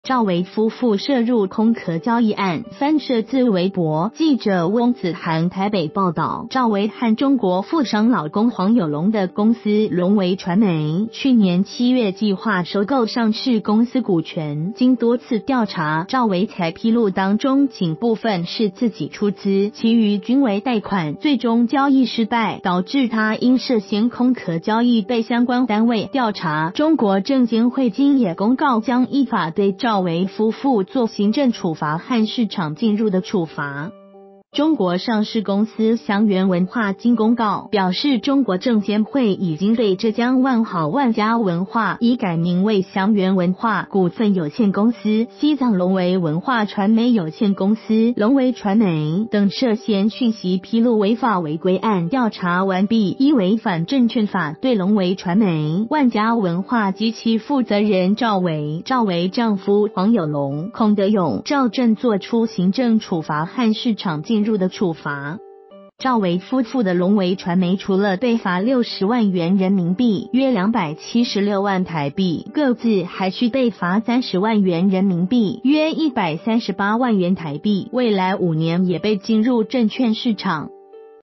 赵薇夫妇涉入空壳交易案，翻摄自微博记者翁子涵台北报道，赵薇和中国富商老公黄有龙的公司龙维传媒去年7月计划收购上市公司股权，经多次调查，赵薇才披露当中仅部分是自己出资，其余均为贷款，最终交易失败，导致他因涉嫌空壳交易被相关单位调查。中国证监会今也公告将依法对赵薇夫妇做行政处罚和市场进入的处罚。中国上市公司祥源文化经公告表示，中国证监会已经对浙江万好万家文化已改名为祥源文化股份有限公司、西藏龙维文化传媒有限公司、龙维传媒等涉嫌讯息披露违法违规案调查完毕，依违反证券法对龙维传媒、万家文化及其负责人赵薇丈夫黄有龙、孔德勇、赵正作出行政处罚和市场进入的处罚。赵薇夫妇的龙维传媒除了被罚60万元人民币约276万台币，各自还需被罚30万元人民币约138万元台币，未来5年也被禁入证券市场。